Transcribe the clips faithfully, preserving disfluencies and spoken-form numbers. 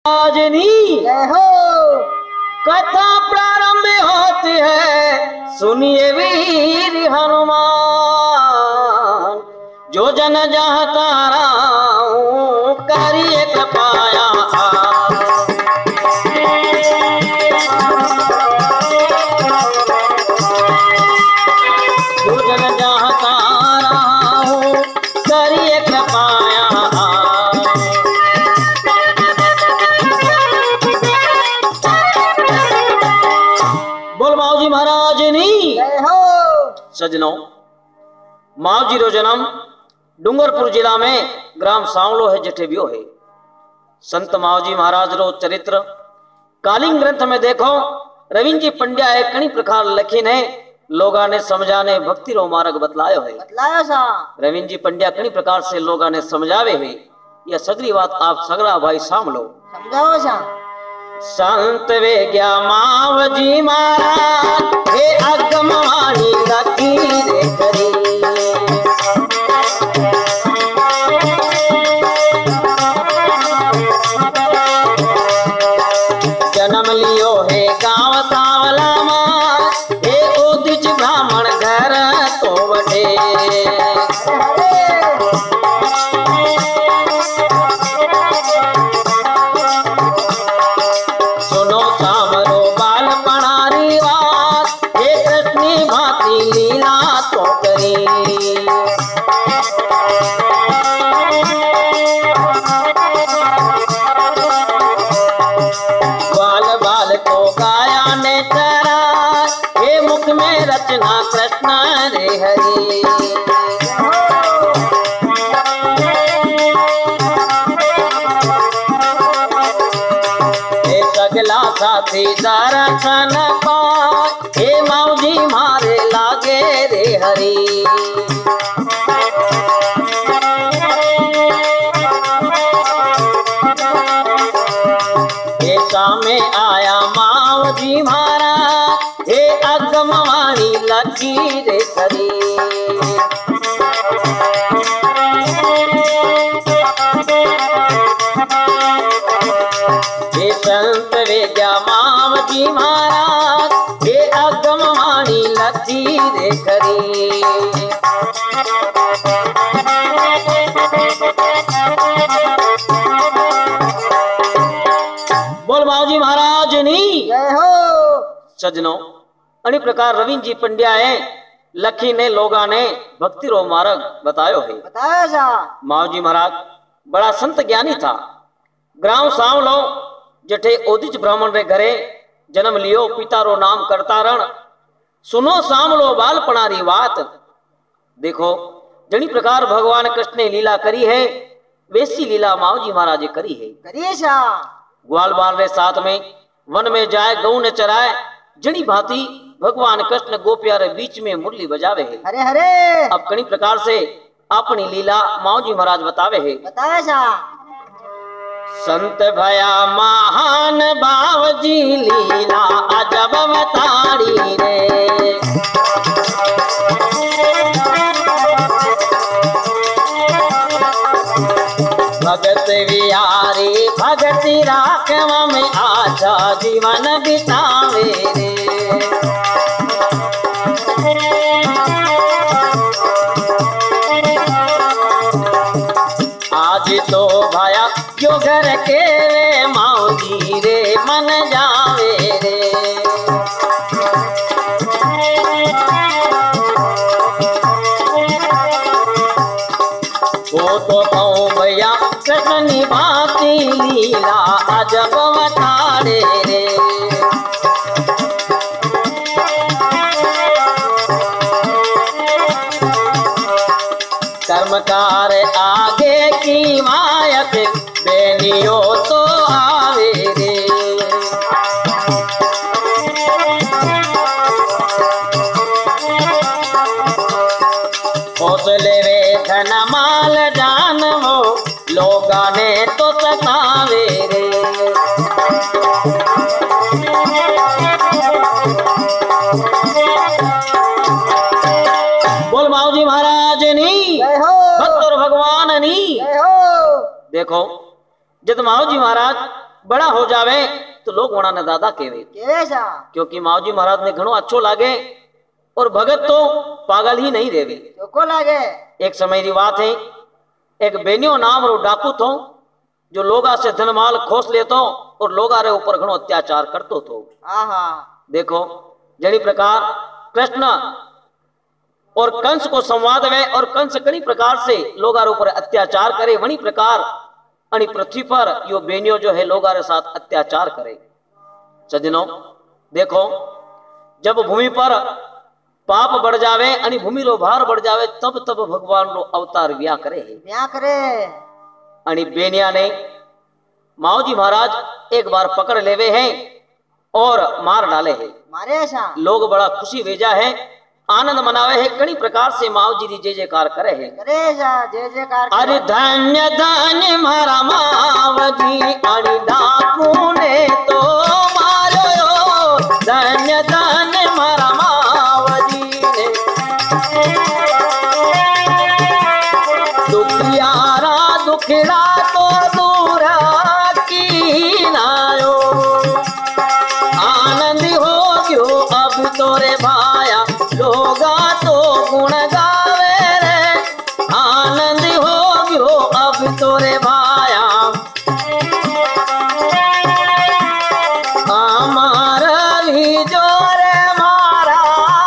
राजनी कथा प्रारंभ होती है, सुनिए वीर हनुमान। जो जन चाहता राम करिए कृपाया। जो जन चाहता राम करिए कृपाया। मावजी महाराज नी सजनों, मावजी रो जन्म डूंगरपुर जिला में ग्राम सांवलो है जठे व्यो है। संत मावजी महाराज रो चरित्र कालीन ग्रंथ में देखो रविंद्र जी पंड्या एक कई प्रकार लखीन है, लोगा ने समझाने भक्ति रो मार्ग बतलायो है। बतलायो सा रविंद्र जी पंड्या कई प्रकार से लोगा ने समझावे है। यह सगली बात आप सगला भाई सामलो समझाओ सा। संत वेग्या मावजी महाराज हे अगमवाणी लकीर करी। जन्म लियो है गांव सांवला मां, हे उदिच ब्राह्मण घर तो वठे। रचना कृष्ण रे हरि। हे सगला साथी दर्शन पाए, हे मावजी मारे लागे रे हरि। हे सामे आया मावजी महाराज, हे अगमवाणी लकीर करी। हे संत वेग्या मावजी महाराज, हे अगमवाणी लकीर करी। बोल मावजी महाराज नी जय हो। सजनों, अनी प्रकार रविंद्र जी पंड्या है लखी ने लोगा ने भक्ति रो मार्ग बतायो है। बताया सा। मावजी महाराज बड़ा संत ज्ञानी था। ग्राम सांवलो जठे ओदिच ब्राह्मण रे घरे जन्म लियो, पिता रो नाम करतारण। सुनो सांवलो बालपणारी बात। देखो जनी प्रकार भगवान कृष्ण ने लीला करी है, वैसी लीला मावजी महाराज ने करी है। करिए सा। ग्वाल बाल रे साथ में वन में जाए, गऊ ने चराए, जनी भांति भगवान कृष्ण गोपिया रे बीच में मुरली बजावे है। हरे हरे। अब कई प्रकार से अपनी लीला मावजी महाराज बतावे है। बताया सा। संत भया महान बावजी लीला अजब बताड़ी रे। भगत विहारी भगति राखव में आजा जीवन बितावे रे। आज तो भाया जो घर के रे मावजी रे मन जावे रे। वो तो कहूँ भैया कृष्ण निभाती लीला अजब बताड़े रे। कर्मकार आगे की मायक बेनियो तो आवे रे। हौसले वे धन माल जान वो लोगा ने तो सतावे रे। बोल मावजी महाराज नी भक्त और भगवान नी। देखो जब मावजी महाराज बड़ा हो जावे तो लोग वणा ने दादा केवे केवे सा क्योंकि मावजी महाराज ने घणो अच्छो लागे और भगत तो पागल ही नहीं देवे चोको लागे। एक समय की बात है, एक बेनियो नाम रो डाकू थो जो लोगा से धनमाल खोस लेतो और लोगा रे ऊपर घणो अत्याचार करतो तो। आहा देखो जड़ी प्रकार कृष्ण और कंस को संवाद में और कंस कई प्रकार से लोगा रे ऊपर अत्याचार करे वही प्रकार अनि पृथ्वी पर यो बेनियो जो है लोगा रे साथ अत्याचार करे। सज्जनों देखो जब भूमि पर पाप बढ़ जावे अनि भूमि रो भार बढ़ जावे तब तब भगवान रो अवतार व्या करे व्या करे अनि बेनिया ने मावजी महाराज एक बार पकड़ लेवे हैं और मार डाले हैं। मारे सा लोग बड़ा खुशी भेजा है आनंद मनावे है कई प्रकार से मावजी दी जय जयकार करे है करे सा जय जयकार। अरे धन्य धन्य मारा मावजी अनि डाकू ने तो मारो धन्य धन्य मारा मावजी ने दुखियारा दुखड़ा तो दूर की नायो आनंद हो गयो अब तोरे भाया लोगा तो गुण गावे रे आनंद हो गयो अब तोरे भाया हमार भी जोरे मारा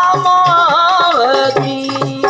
मावजी।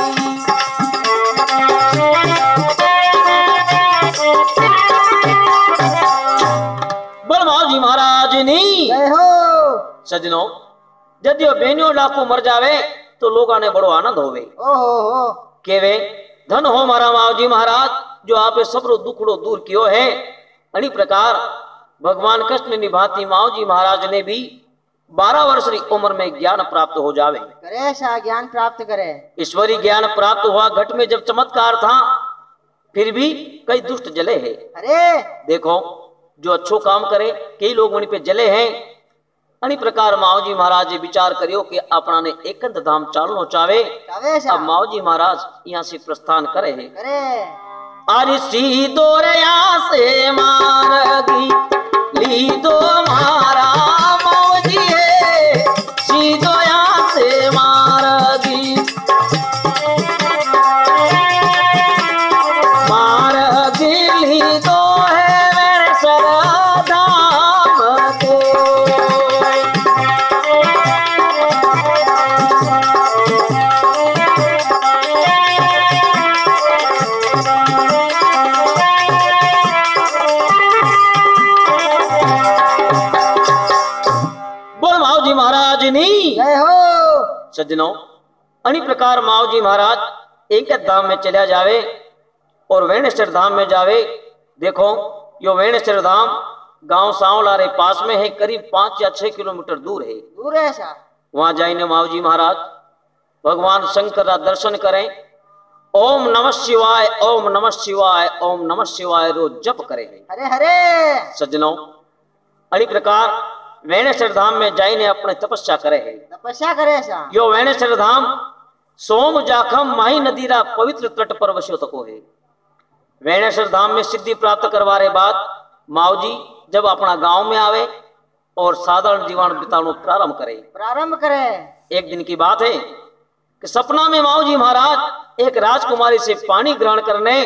बोल मावजी महाराज नी जय हो। सजनों यदि बेनियो डाकू मर जावे तो लोगों ने बड़ो आनंद होवे ओहो हो केवे धन हो मारा मावजी महाराज जो आपे सबरो दुखड़ो दूर कियो है। अनी प्रकार भगवान कृष्ण निभाती मावजी महाराज ने भी बारह वर्ष की उम्र में ज्ञान प्राप्त हो जावे करे सा ज्ञान प्राप्त करे। ईश्वरी ज्ञान प्राप्त हुआ घट में जब चमत्कार था फिर भी कई दुष्ट जले हैं। अरे देखो जो अच्छो काम करे कई लोग वहीं पे जले हैं। अनी प्रकार मावजी महाराज विचार करियो कि अपना ने एकंत धाम चालनो चावे। अब मावजी महाराज यहाँ से प्रस्थान करे है करे अरे सीधो रया से मारगी ली दो मारा मावजी है सीधो यहाँ से मारगी मारगी ली दो है मेरे सरदाम को जय हो। सज्जनों अनी प्रकार मावजी महाराज एक धाम में चला जावे और वेणेश्वर धाम में जावे। देखो यो वेणेश्वर धाम गांव सांवला रे पास में है करीब पांच या छह किलोमीटर दूर है दूर है सा वहां जाइने मावजी महाराज भगवान शंकर का दर्शन करें ओम नमः शिवाय ओम नमः शिवाय ओम नमः शिवाय रोज जप करें। हरे हरे सज्जनों अनी प्रकार वेणेश्वर धाम में जाइने अपने तपस्या करे है तपस्या करे सा यो वेणेश्वर धाम सोम जाखम माही नदी रा पवित्र तट पर वस्यो तको है। वेणेश्वर धाम में सिद्धि प्राप्त करवारे बाद मावजी जब अपना गांव में आवे और साधारण जीवन बितानो प्रारंभ करे प्रारंभ करे। एक दिन की बात है कि सपना में मावजी महाराज एक राजकुमारी से पानी ग्रहण करने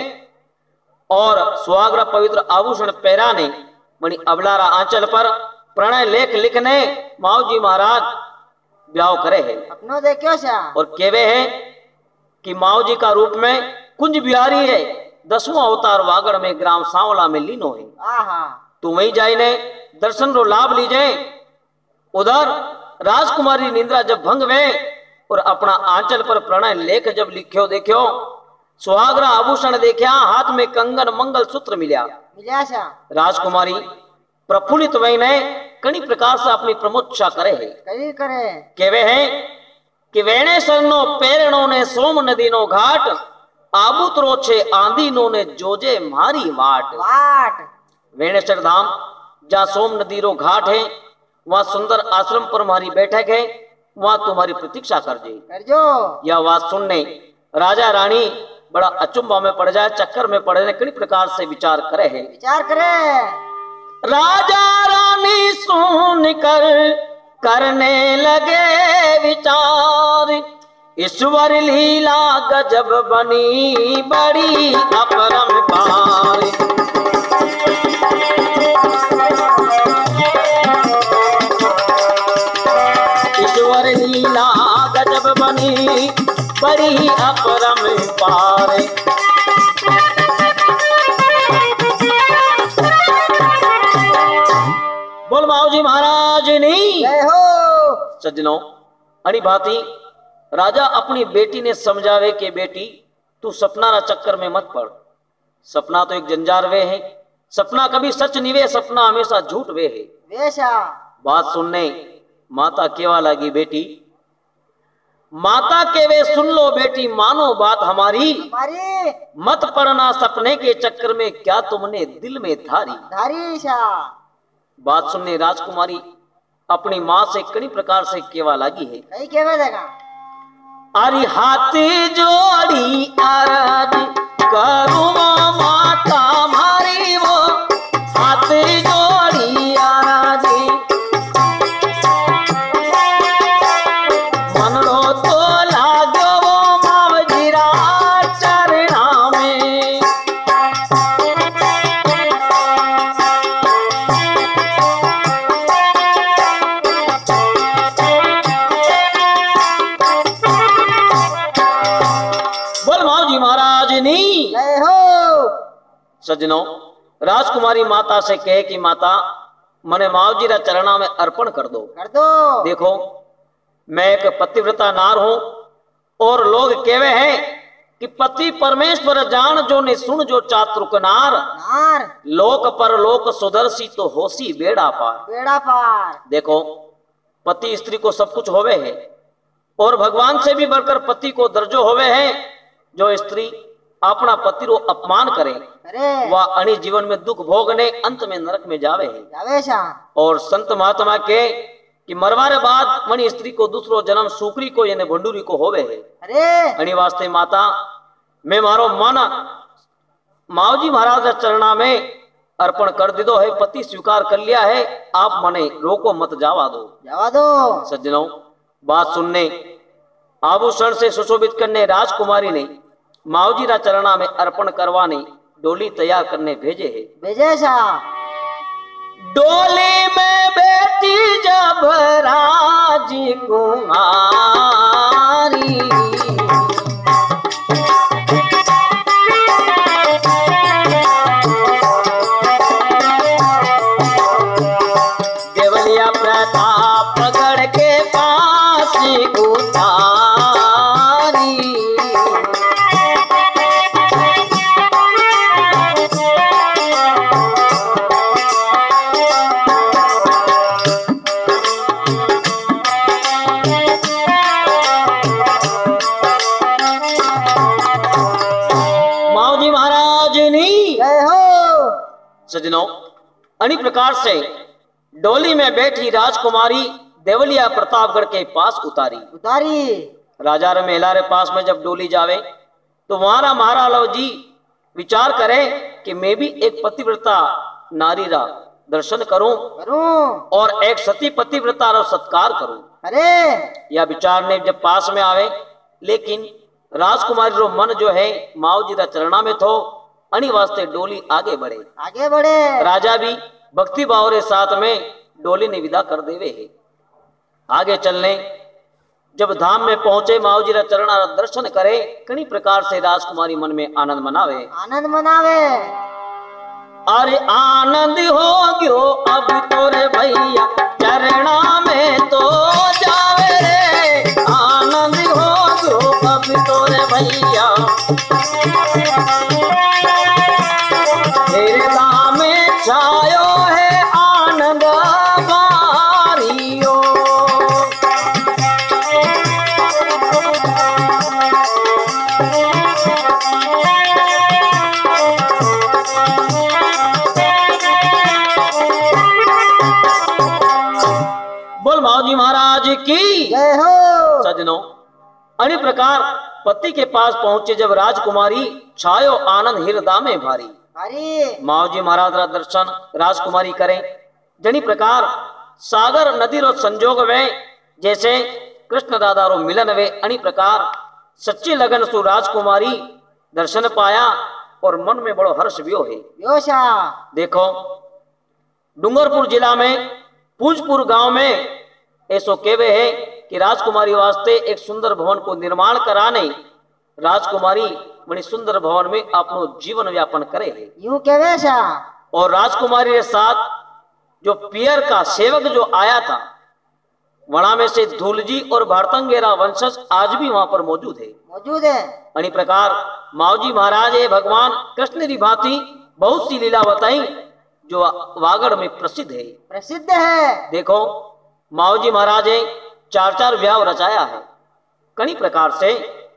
और सुहागरा पवित्र आभूषण पहराने मणि अबलारा आंचल पर प्रणय लेख लिखने मावजी महाराज ब्याह करे है अपनो देखियो सा और केवे है कि मावजी का रूप में कुंज बिहारी है दसवां अवतार वागड़ में ग्राम सांवला में लीनो है। आहा तू वहीं जाइने दर्शन रो लाभ लीजे। उधर राजकुमारी निंद्रा जब भंग वे और अपना आंचल पर प्रणय लेख जब लिख्यो देखियो सुहागरा आभूषण देखिया हाथ में कंगन मंगल सूत्र मिलिया मिलिया सा राजकुमारी प्रफुल्लित वहीने कई प्रकार से अपनी प्रमोच्छा करे है कई करे केवे है कि वेणेश्वर नो पेरणो ने सोम नदी नो घाट आबूतरो छे आंधी नो ने जोजे मारी वाट वाट। वेणेश्वर धाम जहाँ सोम नदी रो घाट है वहाँ सुंदर आश्रम पर हमारी बैठक है वहाँ तुम्हारी प्रतीक्षा कर जे कर जो। यह बात सुनने राजा रानी बड़ा अचंभा में पड़ जाए चक्कर में पड़े कई प्रकार से विचार करे है विचार करे राजा रानी सुन कर करने लगे विचार, ईश्वर लीला गजब बनी बड़ी अपरंपार। ईश्वर लीला गजब बनी बड़ी अपरंपार। बोल माऊजी महाराज ने जय हो। सज्जनों, अणी भांति राजा अपनी बेटी ने समझावे कि बेटी तू सपना रा चक्कर में मत पड़। सपना तो एक जंजार वे है, सपना कभी सच निवे, सपना हमेशा झूठ वे है। वैसा बात सुनने माता केवा लगी बेटी, माता के वे सुन लो बेटी, मानो बात हमारी, हमारी मत पड़ना सपने के चक्कर में, क्या तुमने दिल में धारी। धारी सा बात सुनने राजकुमारी अपनी माँ से कई प्रकार से केवा लगी है। कई केवे देगा। अरे हाथी जोड़ी अरज करूँ माता हमारी, वो हाथी जोड़ी अरज मन लो तो लागो वो मावजीरा चरणा में। बोल माऊजी महाराज नी जय हो। सज्जनों, राजकुमारी माता से कहे कि माता मने मावजी रा चरणा में अर्पण कर दो। कर दो। देखो मैं एक पतिव्रता नार हूं, और लोग कहवे हैं कि पति परमेश्वर जान जो ने सुन जो चातुक नार, नार लोक पर लोक सुदर्शी तो होसी बेड़ा पार। बेड़ा पार। देखो पति स्त्री को सब कुछ होवे है, और भगवान से भी बढ़कर पति को दर्जो होवे है। जो स्त्री अपना पति रो अपमान करे अरे वह अणी जीवन में दुख भोगने अंत में नरक में जावे है। जावे सा। और संत महात्मा के कि मरवारे बाद मणि स्त्री को दूसरो जन्म सुकरी को यानी भंडूरी को होवे है। अरे अणी वास्ते माता मैं मारो मन मावजी महाराज के चरणा में अर्पण कर दीदो है, पति स्वीकार कर लिया है, आप मने रोको मत जावा दो। जावा दो। सज्जनों, बात सुनने आभूषण से सुशोभित करने राजकुमारी ने मावजी रा चरणा में अर्पण करवाने डोली तैयार करने भेजे है। भेजे सा। डोली में बेटी जब राजी कुमारी, देवलिया प्रताप गढ़ के पास उतारी। माऊजी महाराज नी जय हो। सज्जनों, अनी प्रकार से डोली में बैठी राजकुमारी देवलिया प्रतापगढ़ के पास उतारी। उतारी। राजा रे मेला रे पास में जब डोली जावे तो वहां महाराज जी विचार करे कि मैं भी एक पतिव्रता नारी रा दर्शन करूं करूं और एक सती पतिव्रता रा सत्कार करूं। अरे यह विचार ने जब पास में आवे, लेकिन राजकुमारी रो मन जो है माऊजी रा चरणा में थो, अनी वास्ते डोली आगे बढ़े। आगे बढ़े। राजा भी भक्ति भाव रे साथ में डोली ने विदा कर देवे है। आगे चलने जब धाम में पहुंचे माऊजी रा चरणा रा दर्शन करे, कई प्रकार से राजकुमारी मन में आनंद मनावे। आनंद मनावे। अरे आनंद हो गयो अब तोरे भैया चरणा में तो जावे रे, आनंद हो गयो अब तोरे भैया तेरे धाम में छायो है आनंद बारियो। बोल माऊजी महाराज की जय हो। सज्जनों, अन्य प्रकार पति के पास पहुंचे जब राजकुमारी छायो आनंद हृदय में भारी। अरे माओ जी महाराज रा दर्शन राजकुमारी करें। जनी प्रकार सागर नदी रो संजोग वे जैसे कृष्ण दादा रो मिलन वे अनी प्रकार सच्ची लगन सु राजकुमारी दर्शन पाया और मन में बड़ो हर्ष व्यो है। योशा देखो डूंगरपुर जिला में पूजपुर गांव में ऐसो कहवे है कि राजकुमारी वास्ते एक सुंदर भवन को निर्माण कराने राजकुमारी बड़ी सुंदर भवन में अपनो जीवन व्यापन करे है। यूं कहवे सा और राजकुमारी के साथ जो पियर का सेवक जो आया था वहां में से धूलजी और भारतंगेरा वंशज आज भी वहां पर मौजूद है मौजूद है। अनि प्रकार माऊजी महाराज है भगवान कृष्ण की भांति बहुत सी लीला बताई जो वागड़ में प्रसिद्ध है। प्रसिद्ध है। देखो माऊजी महाराज है चार चार ब्याह रचाया है कई प्रकार से।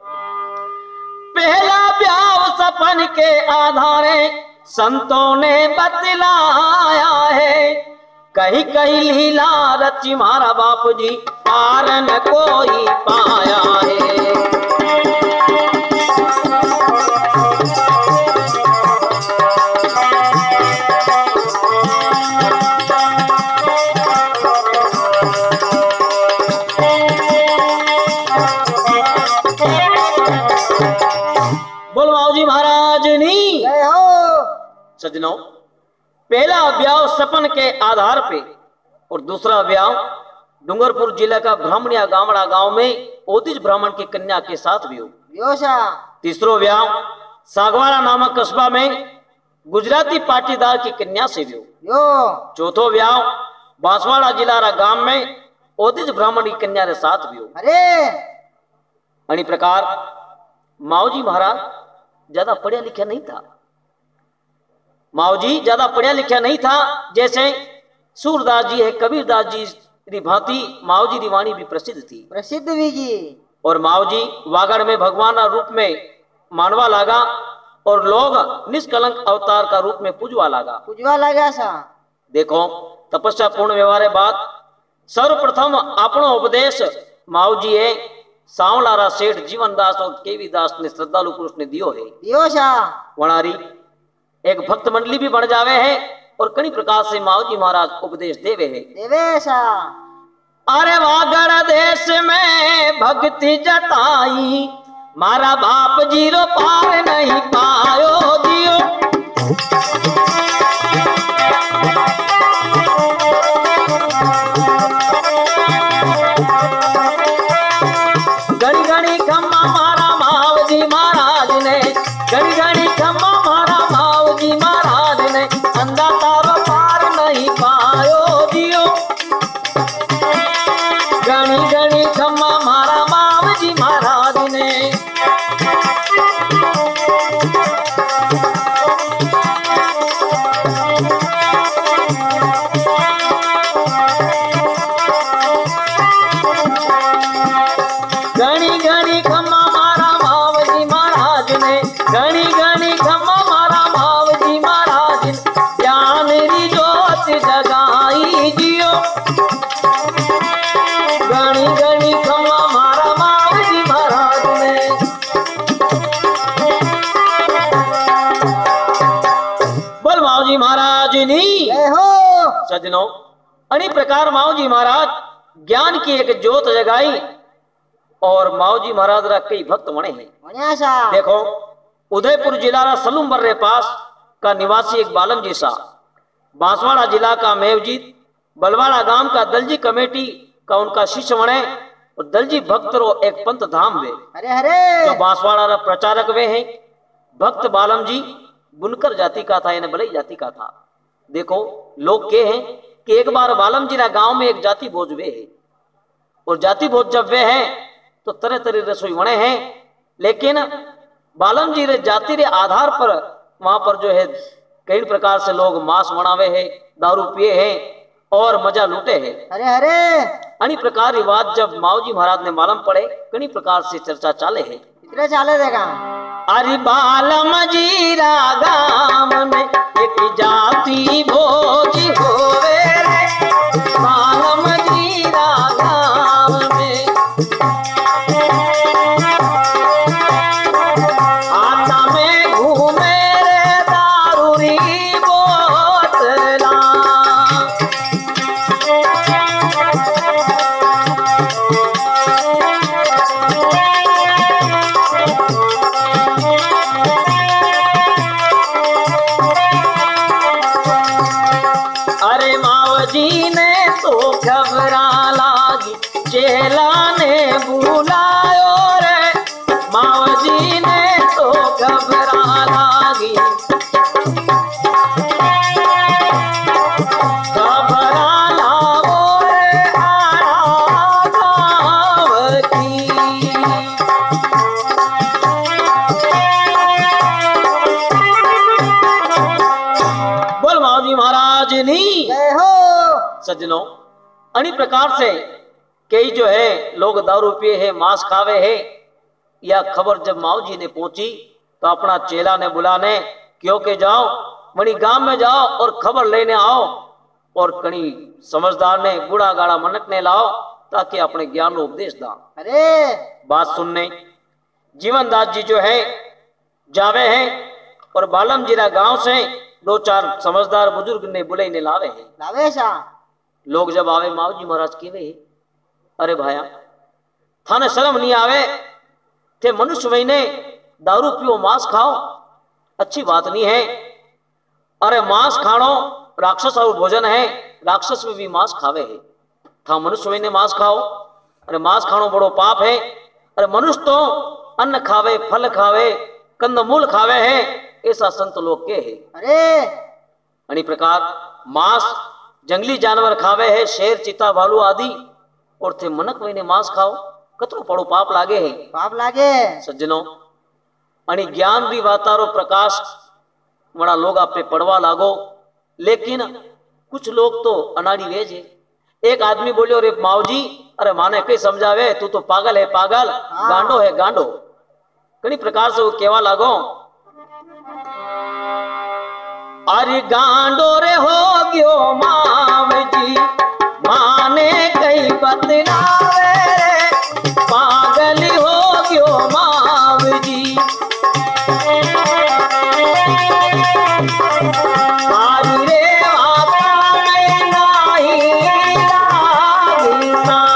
पहला ब्याह सपन के आधारे संतों ने बतलाया है। कही कही लीला रची मारा बाप जी पार न कोई पाया है। बोल माऊजी महाराज नी जय हो। सजनों पहला ब्याह सपन के आधार पे और दूसरा ब्याह डूंगरपुर जिले का ब्राह्मणिया गामड़ा गांव में ओदिज ब्राह्मण की कन्या के साथ भी हो। योशा तीसरो ब्याह सागवाड़ा नामक कस्बा में गुजराती पाटीदार की कन्या से भी हो। यो चौथो ब्याह बांसवाड़ा जिला रा गांव में ओदिज ब्राह्मण की कन्या के साथ भी हो। अरे अनि प्रकार माऊजी महाराज ज्यादा पढ़ा लिखा नहीं था। माऊजी ज्यादा पढ़ा लिखा नहीं था। जैसे सूरदास जी है कबीरदास जी की भांति माऊजी की वाणी भी प्रसिद्ध थी। प्रसिद्ध भी जी। और माऊजी वागड़ में भगवान का रूप में मानवा लागा और लोग निष्कलंक अवतार का रूप में पूजवा लागा पूजवा लगा सा। देखो तपस्या पूर्ण व्यवहार बाद सर्वप्रथम अपनो उपदेश माऊजी है सांवलारा सेठ जीवनदास और केवीदास ने श्रद्धालु पुरुष ने दियो है। योशा वणारी एक भक्त मंडली भी बन जावे है और कई प्रकार से माऊजी महाराज उपदेश देवे है। देवेशा अरे वागड़ देश में भक्ति जताई मारा बाप जीरो पार नहीं पायो दियो। घड़ी घड़ी खम्मा मारा माऊजी महाराज ने घड़ी घड़ी खम्मा मारा माऊजी महाराज ने अंधा तारो पार नहीं पायो दियो। घड़ी घड़ी खम्मा मारा माऊजी महाराज ने। घड़ी घड़ी खम्मा मारा माऊजी महाराज ने घड़ी घड़ी खम्मा मारा माऊजी महाराज ने ज्ञान री जोत जगाई जियो। घड़ी घड़ी खम्मा मारा माऊजी महाराज ने। बोल माऊजी महाराज नी जय हो। सजनों अनी प्रकार माऊजी महाराज ज्ञान की एक जोत जगाई और माऊजी महाराज रा कई भक्त बने हैं। बढ़िया सा। देखो उदयपुर जिला रा सलूमबर रे पास का निवासी एक बालम जी सा बांसवाड़ा जिला का मेवजीत बलवाड़ा गांव का दलजी कमेटी का उनका शिष्य बने और दलजी भक्त रो एक पंथ धाम वे अरे अरे जो बांसवाड़ा रा प्रचारक वे हैं। भक्त बालम जी बुनकर जाति का था यानी बलई जाति का था। देखो लोग के हैं कि एक बार बालम जी रा गांव में एक जाति भोज वे है और जाति भोज जब वे हैं तो तरह तरह रसोई बने हैं। लेकिन बालम जी रे जाति रे आधार पर वहां पर जो है कई प्रकार से लोग मांस बनावे हैं दारू पिए हैं और मजा लूटे हैं। अरे अरे अनी प्रकार रिवाज जब माऊजी महाराज ने मालूम पड़े कई प्रकार से चर्चा चाले है। इतने चाले देगा। अरे बालम जी रा गाम में एक जाति भोज होवे रे बालम जी रा गाम में आता में घूमे रे दारू जी ने तो घबरा लागी, चेला ने बुलायो रे, माव जी ने तो घबरा लागी, घबरा लाओ रे आरा गाँव की। बोल मावजी महाराज नी जय हो। सज्जनों, अन्य प्रकार से कई जो है लोग दारू पिए है, मांस खावे है। यह खबर जब मावजी ने पहुंची तो अपना चेला ने बुलाने क्यों के जाओ मणि गांव में जाओ और खबर लेने आओ, और कणी समझदार ने बूढ़ा गाड़ा मनक ने लाओ ताकि अपने ज्ञान उपदेश दा। अरे बात सुनने जीवनदास जी जो है जावे हैं और बालम जीरा गांव से दो चार समझदार बुजुर्ग ने बुले ने लावे हैं। लावे सा लोग जब आवे मावजी महाराज केवे, अरे भाया थाने शर्म नहीं आवे थे मनुष्य महीने दारू पियो मांस खाओ, अच्छी बात नहीं है। अरे मांस खानो राक्षस और भोजन है, राक्षस में भी मांस खावे है, था मनुष्य महीने मांस खाओ, अरे मांस खानो बड़ो पाप है। अरे मनुष्य तो अन्न खावे, फल खावे, कंदमूल खावे है, ऐसा संत लोग के है। अरे अन्य प्रकार मांस जंगली जानवर खावे है, शेर चीता भालू आदि, और थे मनक महीने मांस खाओ, कतरो पड़ो पाप लागे है। पाप लागे सज्जनों, अनि ज्ञान री वातारो प्रकाश बड़ा लोग आप पे पड़वा लागो, लेकिन कुछ लोग तो अनाड़ी वेज है। एक आदमी बोलियो रे मावजी, अरे माने कई समझावे, तू तो पागल है पागल, हाँ। गांडो है गांडो। कई प्रकार से वो केवा लागो, अरे गांडो रे हो गयो मावजी, माने कई बतलावे रे, पागल हो गयो मावजी। मारी रे आपा में नाही लागना,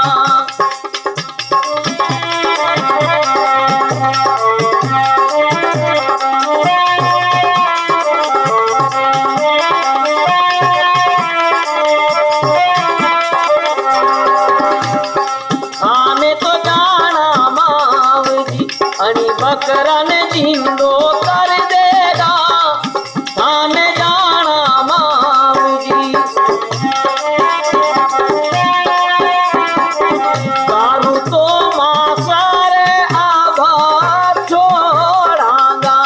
खाने तो जाना मावजी, अनि बकरा ने जिंदो कर देगा, खाने जाना मावजी। दारू तो मासारे आभा छोड़ांगा,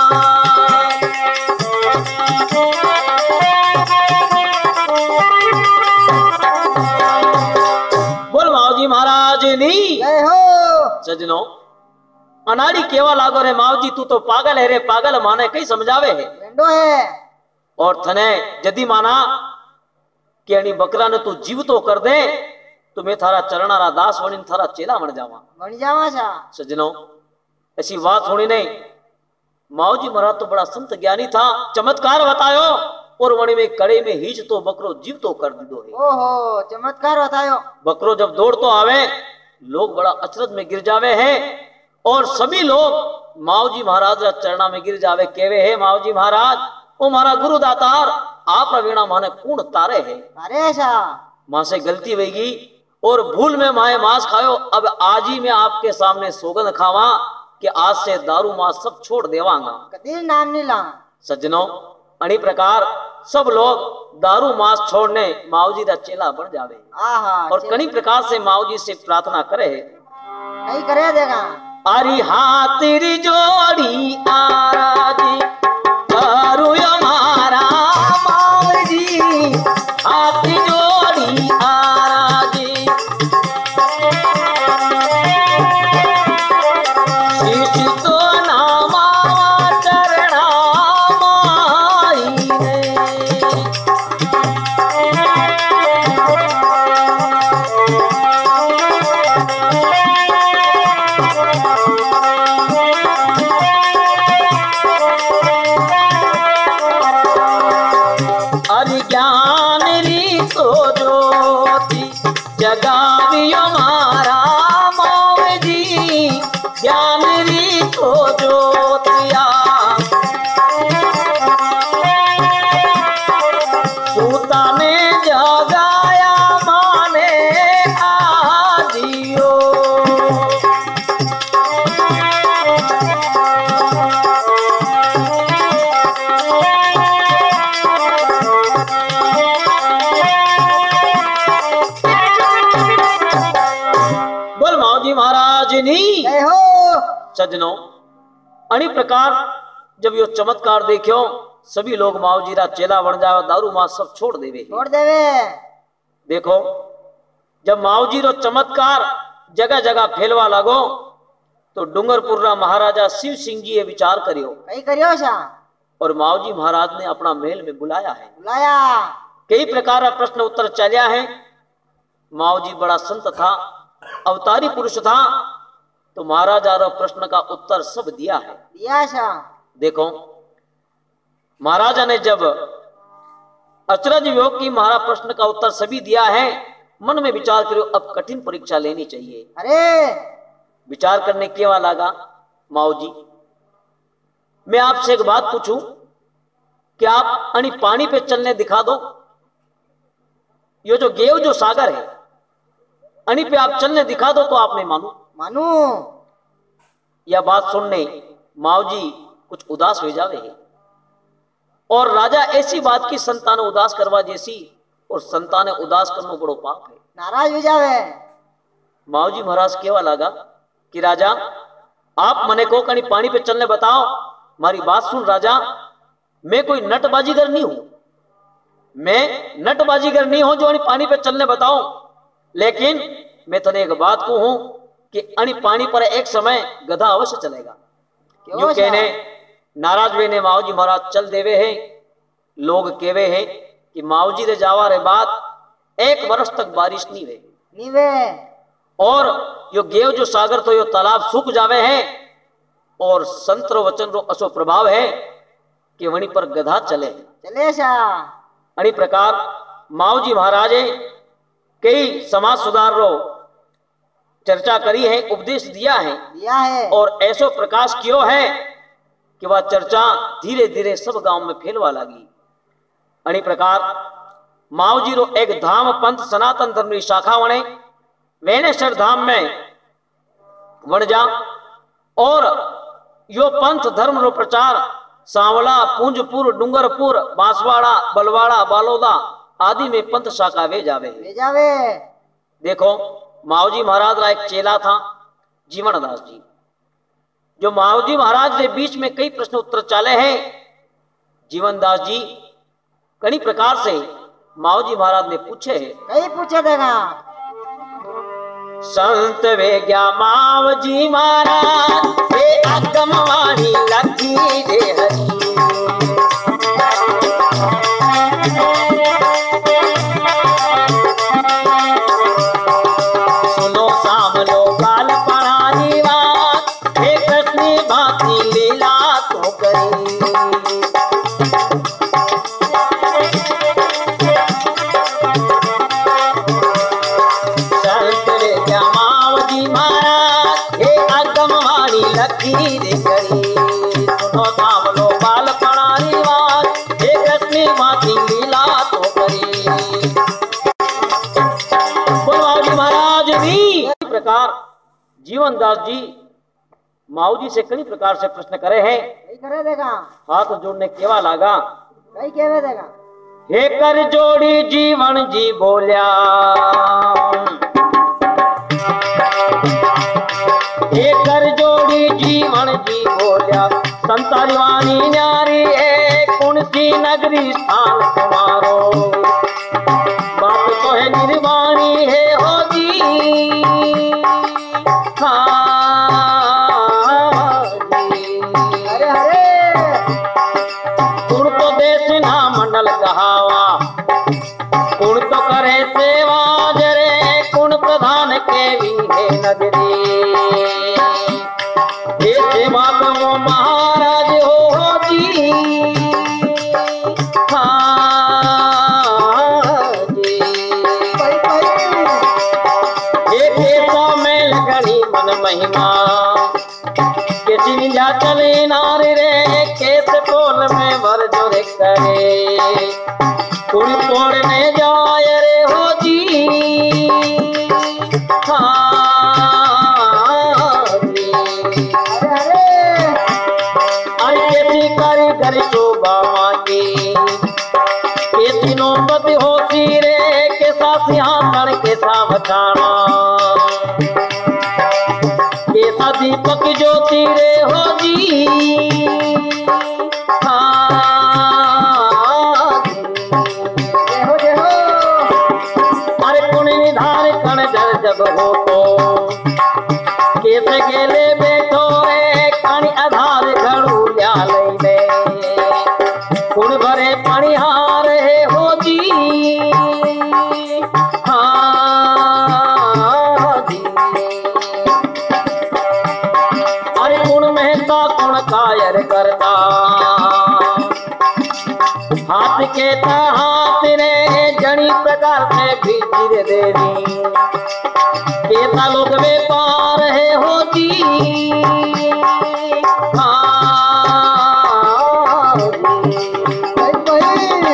बोल मावजी महाराज नी जय हो। सजनों, अनाड़ी केवा लागो रे मावजी, तू तो पागल है रे पागल, माने कई समझावे है। गेंडो है और थने जदी माना कि अणी बकरा ने तू जीव तो कर दे, तो मैं थारा चरणारा दास बनी थारा चेला बन जावा। बन जावा सा सज्जनों, ऐसी बात होनी नहीं। मावजी महाराज तो बड़ा संत ज्ञानी था, चमत्कार बतायो और वणी में कड़े में हीच तो बकरो जीव तो कर दीदो है। ओहो चमत्कार बतायो। बकरो जब दौड़ तो आवे, लोग बड़ा अचरज में गिर जावे हैं, और सभी लोग मावजी महाराज चरणा में गिर जावे, केवे है मावजी महाराज, ओ मारा गुरु दातार, आप वीणा माने कूण तारे है। अरे सा मां से गलती होगी और भूल में माए मांस खायो, अब आज ही मैं आपके सामने सौगंध खावा कि आज से दारू मांस सब छोड़ देवांगा। कदी नाम नहीं ला। सज्जनों, अणी प्रकार सब लोग दारू मांस छोड़ने मावजी का चेला बन जावे, आहा और कई प्रकार से मावजी से प्रार्थना करे। नहीं करे देगा। अरे हाँ तेरी जोड़ी आराजी करू हमारा मावजी, हाथ जोड़ी आराजी, शीश तो नामा चरणा माई ने। अरे ज्ञान री तो ज्योति जगावियो मारा मावजी, ज्ञान री तो ज्योतिया, सूता ने जगा राजनी जय हो। सजनों, अणी प्रकार जब यो चमत्कार देखियो सभी लोग मावजी रा चेला बन जावे, दारू मां सब छोड़ देवे छोड़ देवे। देखो जब मावजी रो चमत्कार जगह जगह फैलवा लगो तो डूंगरपुर रा महाराजा शिव सिंह जी ये विचार करियो कई करियो सा और मावजी महाराज ने अपना महल में बुलाया है। बुलाया कई प्रकार का प्रश्न उत्तर चलिया है। मावजी बड़ा संत था, अवतारी पुरुष था, तो महाराजा रो प्रश्न का उत्तर सब दिया है। दिया सा। देखो महाराजा ने जब अचरज योग की महाराज प्रश्न का उत्तर सभी दिया है, मन में विचार करो अब कठिन परीक्षा लेनी चाहिए। अरे विचार करने केवा लगा, मावजी मैं आपसे एक बात पूछूं कि आप अणी पानी पे चलने दिखा दो। यो जो गेव जो सागर है अणी पे आप चलने दिखा दो तो आप नहीं मानो। मानू। यह बात सुनने मावजी कुछ उदास हो जावे है और राजा ऐसी बात की संतान उदास करवा जैसी, और संतान उदास करना बड़ो पाप है, नाराज हो जावे। मावजी महाराज केवा लगा कि राजा आप मने को कहीं पानी पे चलने बताओ। मारी बात सुन राजा, मैं कोई नटबाजीगर नहीं हूं, मैं नटबाजीगर नहीं हूं जो अणी पानी पे चलने बताओ, लेकिन मैं तने एक बात कहूं कि अणी पानी पर एक समय गधा अवश्य चलेगा। जो कहने नाराज वे ने मावजी महाराज चल देवे है। लोग केवे है कि मावजी रे जावा रे बाद एक वर्ष तक बारिश नहीं वे नहीं वे और यो गेव जो सागर तो यो तालाब सूख जावे है और संतरो वचन रो असो प्रभाव है कि वणी पर गधा चले चले सा। अणी प्रकार मावजी महाराजे कई समाज सुधार रो चर्चा करी है, उपदेश दिया है दिया है और ऐसो प्रकाश कियो है कि वह चर्चा धीरे धीरे सब गांव में फैलवा लगी। अणी प्रकार मावजी रो एक धाम पंथ सनातन धर्म की शाखा वणे वेणेश्वर धाम में वण जा और यो पंथ धर्म रो प्रचार सांवला, पूंजपुर, डूंगरपुर, बांसवाड़ा, बलवाड़ा, बालोदा आदि में पंथ शाखा वे जावे वे जावे। देखो मावजी महाराज रा एक चेला था जीवनदास जी, जो मावजी महाराज के बीच में कई प्रश्न उत्तर चाले हैं। जीवनदास जी कई प्रकार से मावजी महाराज ने पूछे है। कई पूछे देगा संत वे गया मावजी महाराज हे आगम वाणी लगी रे हरी। सुनो सामलो बाल पढ़ानी बात हे कृष्ण भांति लीला तो करी। जीवनदास जी मावजी से कई प्रकार से प्रश्न करे हैं। कई करे देगा हाथ जोड़ने केवा लागा, कई केवे देगा हे कर जोड़ी जीवन जी बोलिया, हे कर जोड़ी जीवन जी बोलिया, संतारी वाणी न्यारी है कौन सी नगरी स्थान तुम्हारो, बात तो है निर्वाणी है हो जी। अरे अरे कुण तो देश ना मंडल कहावा, कुण तो करे सेवा जरे, कुण प्रधान के भी है नगरी, ये सेवा करो महाराज हो जी। हाँ जी ये केसा में लगनी मन महिमा, किसी निजा चले नारी रे केस पोल में भर जोरे करे, कुड़ी तोड़ने जाए रे हो जी। हाँ जी अरे कैसी कारीगरी शोभा मांगी, कैसी नौबत होती रे कैसा सिंहासन कैसा बचाना, दीपक ज्योति रे हो जी। हाँ जय हो जय हो। अरे पुण्य निधान कण जल जब हो तो कैसे गेले बैठो रे कानी आधार घड़ू लिया ले कुण भरे पणिहार है हो जी। हाँ जी अरे कुण मेहता कुण कायर करता हाथ के हाथ रे जनी प्रकार से भीतर देवी केता लोग व्यापार है हो जी। हाँ भाई भाई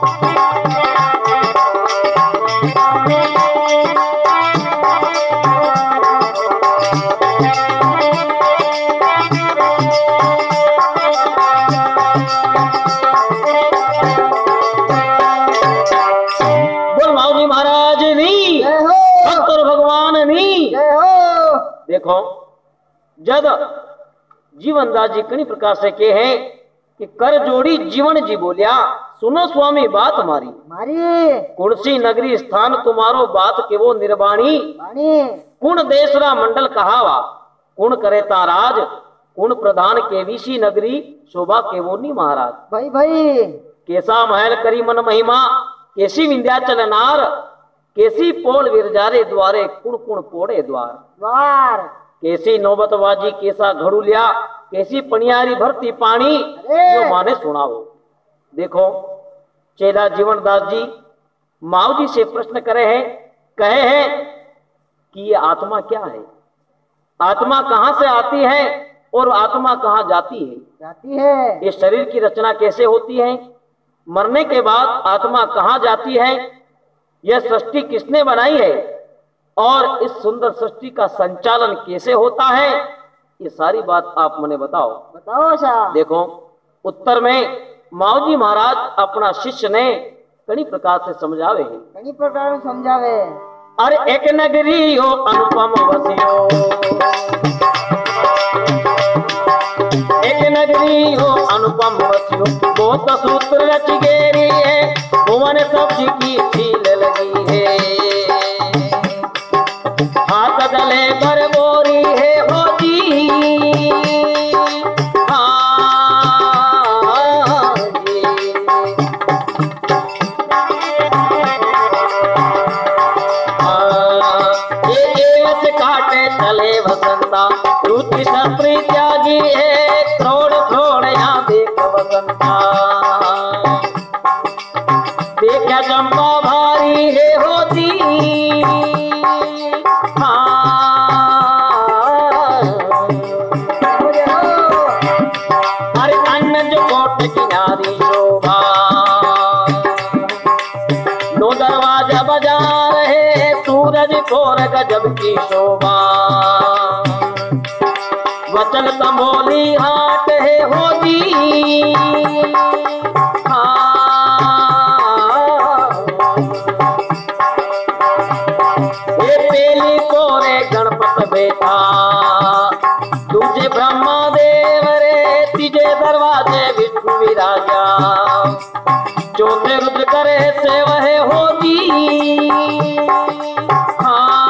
बोल माऊजी महाराज नी जय हो भक्तर भगवान नी। जय हो। देखो जद जीवन दास जी कई प्रकार से के हैं कि कर जोड़ी जीवन जी बोलिया सुनो स्वामी बात हमारी मारी कुणसी नगरी स्थान तुम्हारो बात के वो निर्वाणी वाणी कुण देसरा मंडल कहावा कुण करे ताराज कुण प्रधान के विशी नगरी शोभा के वो नी महाराज। भाई भाई केसा महल करी मन महिमा केसी विंध्याचल नार केसी पोल विरजारे द्वारे कुण कुण पोड़े द्वार द्वार कैसी नौबत बाजी कैसा घड़ू लिया कैसी पनियारी भरती पानी अरे! जो माने सुनाओ। देखो चेला जीवन दास जी माऊ जी से प्रश्न करे हैं कहे हैं कि ये आत्मा क्या है, आत्मा कहाँ से आती है और आत्मा कहाँ जाती है, जाती है ये शरीर की रचना कैसे होती है, मरने के बाद आत्मा कहाँ जाती है, यह सृष्टि किसने बनाई है और इस सुंदर सृष्टि का संचालन कैसे होता है, ये सारी बात आप मुझे बताओ। बताओ साहब। देखो उत्तर में माऊजी महाराज अपना शिष्य ने कई प्रकार से समझावे हैं। कई प्रकार में समझावे। अरे एक नगरी हो अनुपम वसियो, एक नगरी हो अनुपम वसियो, बहुत सूत्र रच गेरी है, भुवन सब्जी की छील लगी है, हाथ गले पर बोरी है हो जी। हाँ जी हाँ, ये देवस काटे चले वसंता, रुचि शास्त्री त्यागी है, क्रोड़ क्रोड़ यहाँ देख वसंता, देखा चंपा भारी है होती। अरे अन्न जो कोट किनारी शोभा, दो दरवाजा बजा रहे सूरज कोर गजब की शोभा, वचन तंबोली हाट है होती। ये पेली कोरे गणपत बैठा, दूजे ब्रह्मा देव रे, तीजे दरवाजे विष्णु विराजा, चौथे रुद्र करे सेवा है होती। हाँ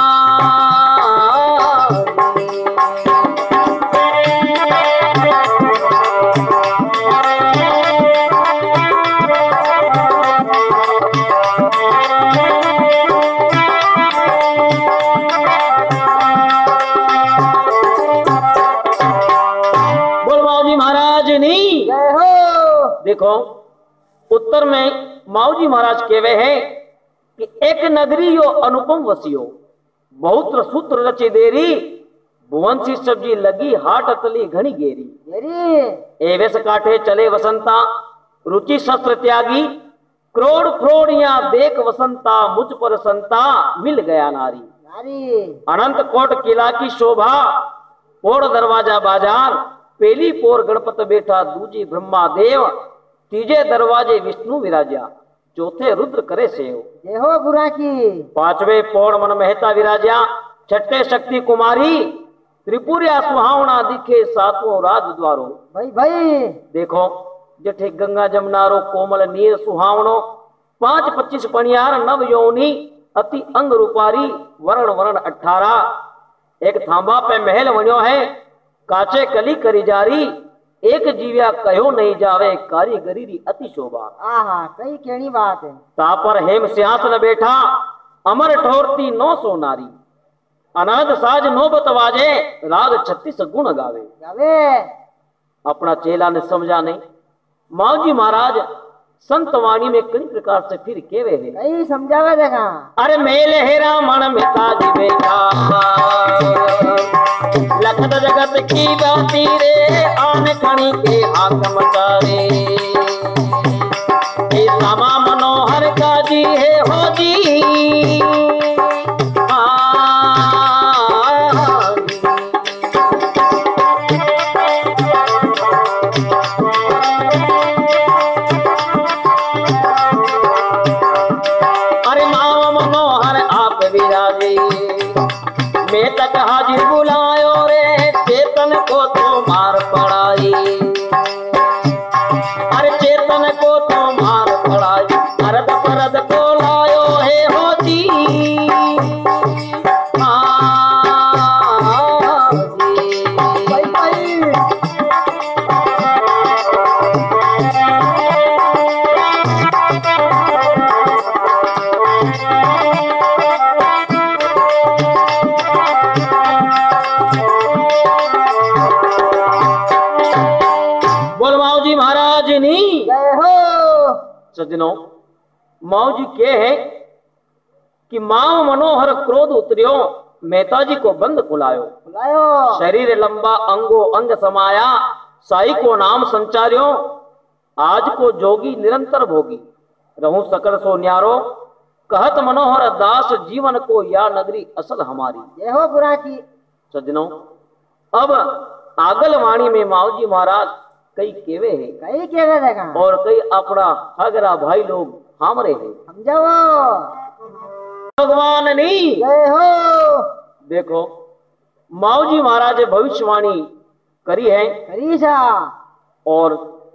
देखो उत्तर में माऊजी महाराज कहवे हैं कि एक नगरी यो अनुपम वसियो, बहुत सूत्र रचे देरी, भुवन सी सब्जी लगी हाट अतली घनी गेरी, गेरी एवेस काठे चले वसंता, रुचि शस्त्र त्यागी, क्रोड़ क्रोड़ यहाँ देख वसंता, मुझ पर संता मिल गया नारी, नारी अनंत कोट किला की शोभा, पोड़ दरवाजा बाजार, पहली पोर गणपत बैठा, दूजी ब्रह्मा देव, तीजे दरवाजे विष्णु विराजा, चौथे रुद्र करे सेव, जय हो बुरा की, पांचवे पोड़ मन मेहता विराजा, छठे शक्ति कुमारी, त्रिपुरिया सुहावना दिखे सातों राज द्वारो। भाई भाई देखो जठे गंगा जमुना रो कोमल नीर सुहावनो, पांच पच्चीस पणियार नव यौनी अति अंग रूपारी वर्ण वर्ण अठारह। एक थांबा पे महल वण्यो है काचे कली करी जारी, एक जीव्या कहो नहीं जावे कारीगरी री अति शोभा। आहा कई केनी बात है। तापर हेम सिंहासन बैठा अमर ठोरती नौ सो नारी, अनाद साज नो बतवाजे राग छत्तीस गुण गावे। गावे अपना चेला ने समझा नहीं। माऊजी महाराज संत वाणी में कई प्रकार से फिर केवे है। कई समझावे देखा। अरे मेल हेरा मन मिता जी बेटा, लखत जगत की बाती रे आन खणी के हाथ मचारे। ये समा मनोहर का जी है हो जी, मैं तक हाजिर बुलायो रे चेतन को तो मार पड़ाई। अरे चेतन को तो मार पड़ाई, अरद परद को लायो है होती। सज्जनों माऊ जी के है कि माओ मनोहर क्रोध उतरियो, मेहता जी को बंद खुलायो। खुलायो शरीर लंबा अंगो अंग समाया, साई को नाम संचार्यो। आज को जोगी निरंतर भोगी, रहूं सकल सो न्यारो। कहत मनोहर दास जीवन को या नगरी असल हमारी। ये हो बुरा की। सज्जनों अब आगल वाणी में माऊ जी महाराज कई केवे है, कई केवे देखा, और कई अपना हगरा भाई लोग हमरे है। समझाओ भगवान नहीं। जय हो। देखो माऊ जी महाराज भविष्यवाणी करी है, करी सा, और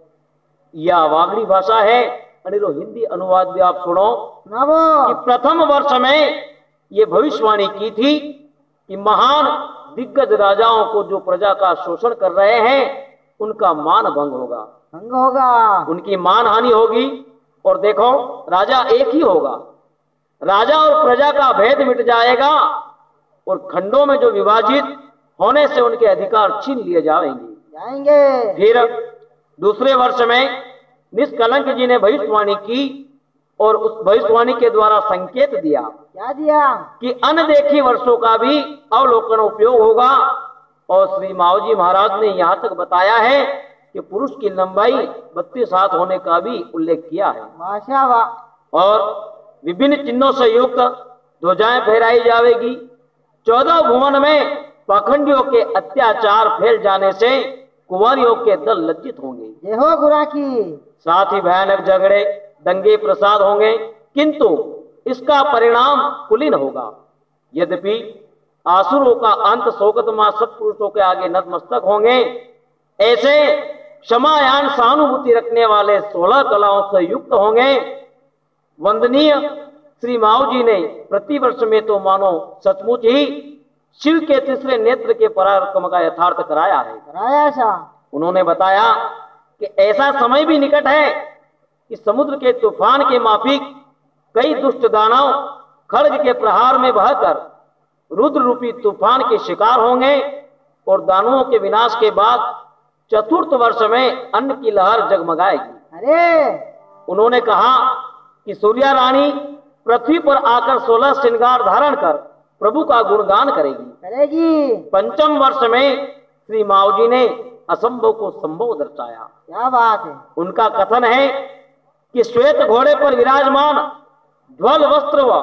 यह वागड़ी भाषा है। अनिरो हिंदी अनुवाद भी आप सुनो। सुनावो। कि प्रथम वर्ष में ये भविष्यवाणी की थी कि महान दिग्गज राजाओं को जो प्रजा का शोषण कर रहे हैं उनका मान भंग होगा, भंग होगा, उनकी मान हानि होगी। और देखो राजा एक ही होगा, राजा और प्रजा का भेद मिट जाएगा और खंडों में जो विभाजित होने से उनके अधिकार छीन लिए जाएंगे जाएंगे। फिर दूसरे वर्ष में निष्कलंक जी ने भविष्यवाणी की और उस भविष्यवाणी के द्वारा संकेत दिया। क्या दिया? कि अनदेखी वर्षों का भी अवलोकन उपयोग होगा। और श्री माऊ जी महाराज ने यहाँ तक बताया है कि पुरुष की लंबाई बत्तीस हाथ होने का भी उल्लेख किया है। माशाअल्लाह। और विभिन्न चिन्हों से युक्त ध्वजाएं फहराई जाएगी। चौदह भुवन में पाखंडियों के अत्याचार फैल जाने से कुंवारियों के दल लज्जित होंगे। ये हो गुरा की। साथ ही भयानक झगड़े दंगे प्रसाद होंगे, किंतु इसका परिणाम कुलीन होगा। यद्यपि आसुरों का अंत शोकतमा सब पुरुषों के आगे नतमस्तक होंगे। ऐसे क्षमायान सहानुभूति रखने वाले सोलह कलाओं से युक्त होंगे। वंदनीय श्री माऊ जी ने प्रतिवर्ष में तो मानो सचमुच ही शिव के तीसरे नेत्र के पराक्रम का यथार्थ कराया है। कराया सा। उन्होंने बताया कि ऐसा समय भी निकट है कि समुद्र के तूफान के माफिक कई दुष्ट दानव खड्ग के प्रहार में बहकर रुद्र रूपी तूफान के शिकार होंगे और दानवों के विनाश के बाद चतुर्थ वर्ष में अन्न की लहर जगमगाएगी। अरे उन्होंने कहा कि सूर्या रानी पृथ्वी पर आकर सोलह श्रृंगार धारण कर प्रभु का गुणगान करेगी करेगी पंचम वर्ष में श्री माऊ जी ने असंभव को संभव दर्शाया। क्या बात है। उनका कथन है कि श्वेत घोड़े पर विराजमान ध्वल वस्त्र व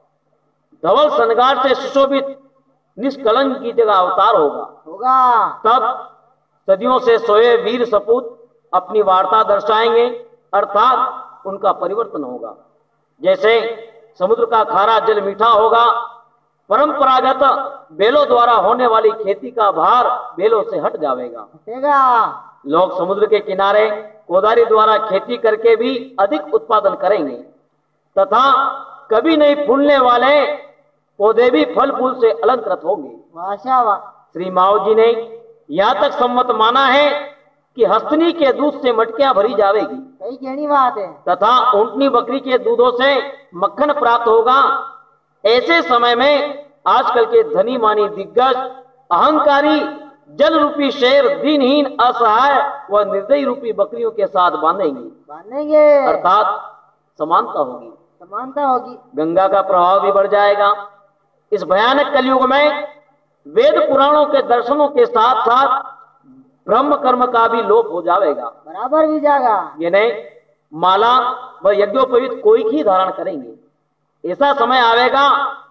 धवल श्रृंगार से सुशोभित निष्कलंक की जगह अवतार होगा होगा तब सदियों से सोए वीर सपूत अपनी वार्ता दर्शाएंगे, अर्थात उनका परिवर्तन होगा। जैसे समुद्र का खारा जल मीठा होगा, परंपरागत बैलों द्वारा होने वाली खेती का भार बैलों से हट जाएगा। हटेगा। लोग समुद्र के किनारे कोदारी द्वारा खेती करके भी अधिक उत्पादन करेंगे तथा कभी नहीं फूलने वाले पौधे भी फल फूल से अलंकृत होंगे। वाह वाह। श्री माओ जी ने यहाँ तक सम्मत माना है कि हस्तनी के दूध से मटकियां भरी जाएगी। सही कहनी बात है। तथा ऊंटनी बकरी के दूधों से मक्खन प्राप्त होगा। ऐसे समय में आजकल के धनी मानी दिग्गज अहंकारी जल रूपी शेर दीनहीन असहाय व निर्दयी रूपी बकरियों के साथ बांधेंगे बांधेंगे अर्थात समानता होगी। समानता होगी। गंगा का प्रभाव भी बढ़ जाएगा। इस भयानक कलयुग में वेद पुराणों के दर्शनों के साथ साथ ब्रह्म कर्म का भी लोप हो जाएगा। बराबर भी जाएगा। यानी माला व यज्ञोपवीत कोई ही धारण करेंगे। ऐसा समय आवेगा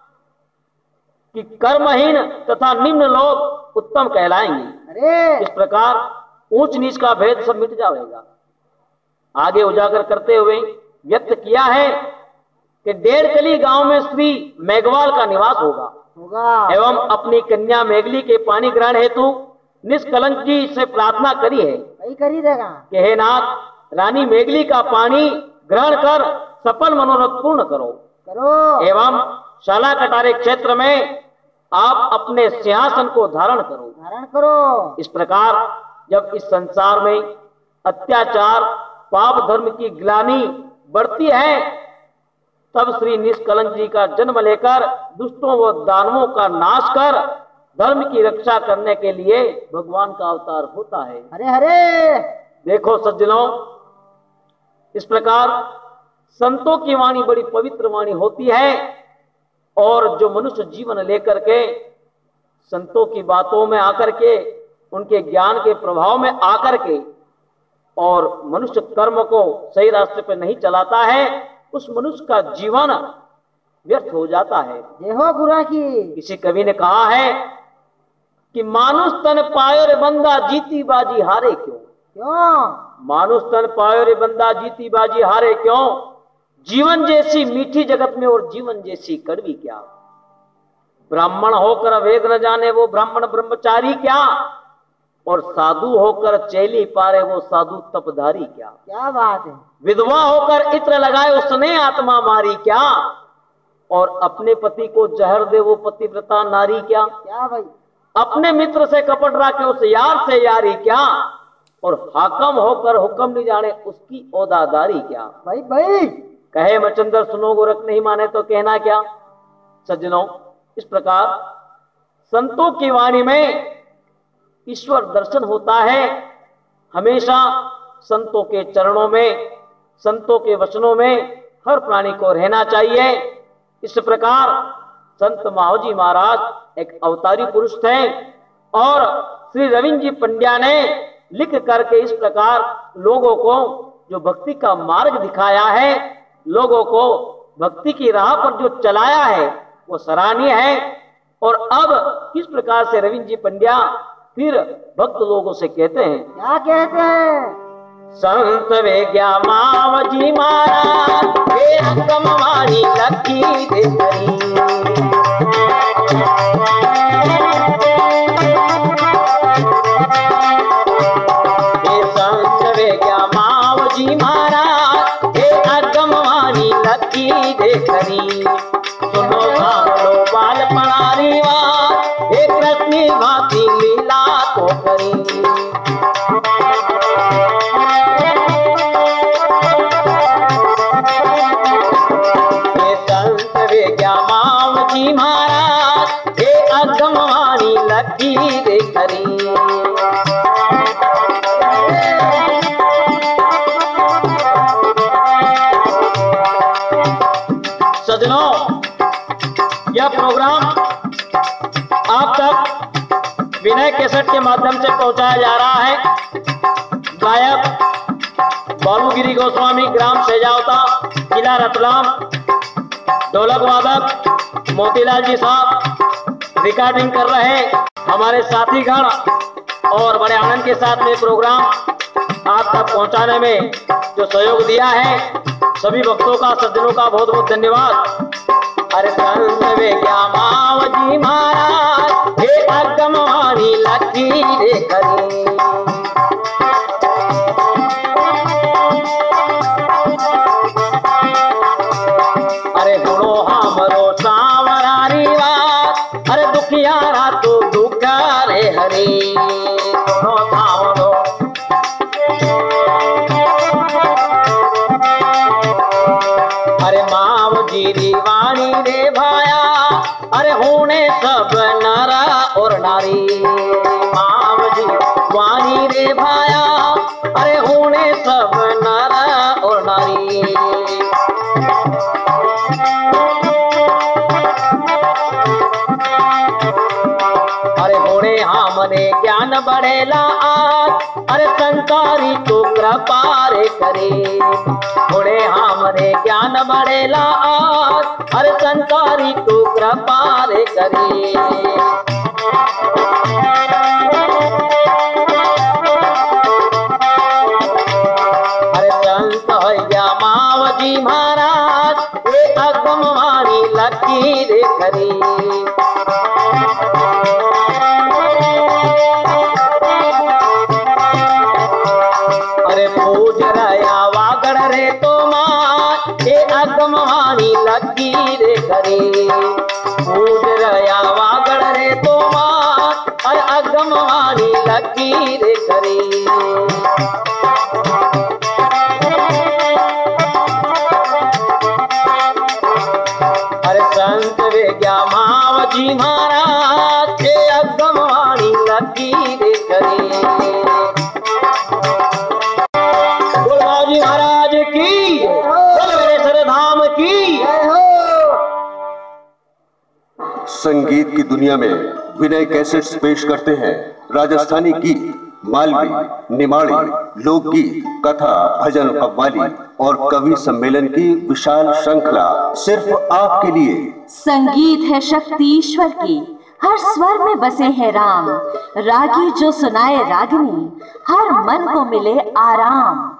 कि कर्महीन तथा निम्न लोग उत्तम कहलाएंगे। अरे इस प्रकार ऊंच नीच का भेद सब मिट जाएगा। आगे उजागर करते हुए व्यक्त किया है कि डेढ़कली गांव में श्री मेघवाल का निवास होगा होगा एवं अपनी कन्या मेघली के पानी ग्रहण हेतु निष्कलंक जी से प्रार्थना करी है वही कर ही देगा कि हे नाथ रानी मेघली का पानी ग्रहण कर सफल मनोरथ पूर्ण करो करो एवं शाला कटारे क्षेत्र में आप अपने सिंहासन को धारण करो धारण करो। इस प्रकार जब इस संसार में अत्याचार पाप धर्म की ग्लानि बढ़ती है तब श्री निष्कलंक जी का जन्म लेकर दुष्टों व दानवों का नाश कर धर्म की रक्षा करने के लिए भगवान का अवतार होता है। हरे हरे देखो सज्जनों, इस प्रकार संतों की वाणी बड़ी पवित्र वाणी होती है और जो मनुष्य जीवन लेकर के संतों की बातों में आकर के उनके ज्ञान के प्रभाव में आकर के और मनुष्य कर्म को सही रास्ते पर नहीं चलाता है उस मनुष्य का जीवन व्यर्थ हो जाता है। जय हो गुरा की। किसी कवि ने कहा है कि मानुष तन पायो रे बंदा जीती बाजी हारे क्यों। क्यों मानुष तन पायो रे बंदा जीती बाजी हारे क्यों। जीवन जैसी मीठी जगत में और जीवन जैसी कड़वी क्या। ब्राह्मण होकर वेद न जाने वो ब्राह्मण ब्रह्मचारी क्या और साधु होकर चैली पारे वो साधु तपधारी क्या। क्या बात है। विधवा होकर इत्र लगाए उसने आत्मा मारी क्या और अपने पति को जहर दे वो पतिव्रता नारी क्या। क्या भाई। अपने मित्र से कपट रखे उस यार से यारी क्या और हाकम होकर हुक्म नहीं जाने उसकी ओदादारी क्या। भाई भाई कहे मचंदर सुनो गोरख नहीं माने तो कहना क्या। सज्जनों, इस प्रकार संतों की वाणी में ईश्वर दर्शन होता है। हमेशा संतों के चरणों में संतों के वचनों में हर प्राणी को रहना चाहिए। इस प्रकार संत माओजी महाराज एक अवतारी पुरुष थे और श्री रविंद्र जी पंड्या ने लिख करके इस प्रकार लोगों को जो भक्ति का मार्ग दिखाया है, लोगों को भक्ति की राह पर जो चलाया है वो सराहनीय है। और अब किस प्रकार से रविंद्र जी पंड्या फिर भक्त लोगों से कहते हैं। क्या कहते हैं। संत वेग्या मावजी महाराज हे अंगम मारी लकी दे हे संत वेग्या मावजी महाराज हे अंगम मारी लकी दे करी सुनो सालो बाल पणारी वार हे कृष्ण भाती लीला तो करी। महाराज हे अगमवाणी लकी दे करी। सज्जनों, यह प्रोग्राम आप तक विनय कैसेट के माध्यम से पहुंचाया जा रहा है। गायक बालूगिरी गोस्वामी, ग्राम सेजावता, जिला रतलाम। ढोलक वादक मोतीलाल जी साहब रिकॉर्डिंग कर रहे हैं। हमारे साथीगण और बड़े आनंद के साथ में प्रोग्राम आप तक पहुंचाने में जो सहयोग दिया है सभी भक्तों का, सज्जनों का बहुत बहुत धन्यवाद। अरे संत विज्ञा मावजी महाराज हे अगमवाणी लकीर करी। अरे गुणो हमरो सांवरारी बात अरे दुखियारा तो दुखा रे हरी। गुणो हमरो अरे माव जीरी वाणी रे भाया अरे होने सब नरा और नारी। माव जी वाणी रे भाया अरे होने सब नरा और नारी। अरे होने हमने ज्ञान बढ़ेला आज अरे संसारी तो कृपा रे करे। होने हमने ज्ञान बढ़ेला आज अरे संसारी तो कृपा रे करे। अरे संत भैया मावजी महाराज ये अगमवाणी लकीर करी। अरे पूज रया वागड़ रे तो मां ये अगमवाणी लकीर करी। पूज रया वागड़ रे तो मां अरे अगमवाणी लकीर करी। अरे संत विज्ञा मावजी महाराज हे अगमवाणी लकीर करी। गुरुजी महाराज की बोले धाम की। संगीत की दुनिया में विनय कैसेट्स पेश करते हैं राजस्थानी गीत, मालवी, निमाड़ी, लोकगीत, कथा, भजन, कव्वाली और कवि सम्मेलन की विशाल श्रृंखला सिर्फ आपके लिए। संगीत है शक्ति ईश्वर की, हर स्वर में बसे है राम। रागी जो सुनाए रागिनी, हर मन को मिले आराम।